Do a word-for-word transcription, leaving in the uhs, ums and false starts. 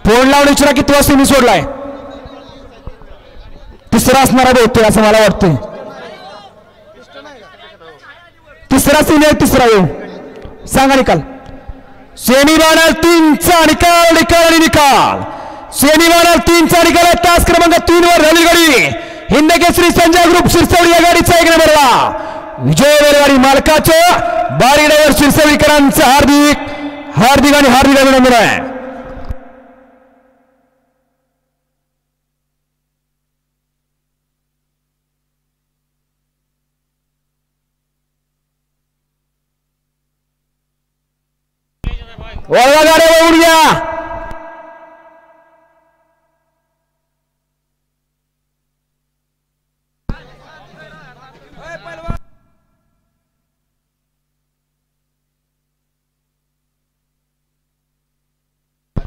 Phone लावून विचारा किती वाजता मी सोडलाय. तिसरा असणारा बहुतेक असं मला वाटतंय. तिसरा सिनियर तिसरा येऊ सांगा निकाल. सेमीफायनल तीनचा निकाल निकाल आणि निकाल. सेमीफायनल तीनचा निकाल तास क्रमांक तीन वर झाली गाडी हिंद केसरी संजय ग्रुप शिरसवडी या गाडीचा एक नंबरला विजय गाडी मालकाचं बारी ड्रायव्हर शिरसवडीकरांचं हार्दिक हार्दिक आणि हार्दिक अभिनंदन आहे. वळवा गाड्या उडूया.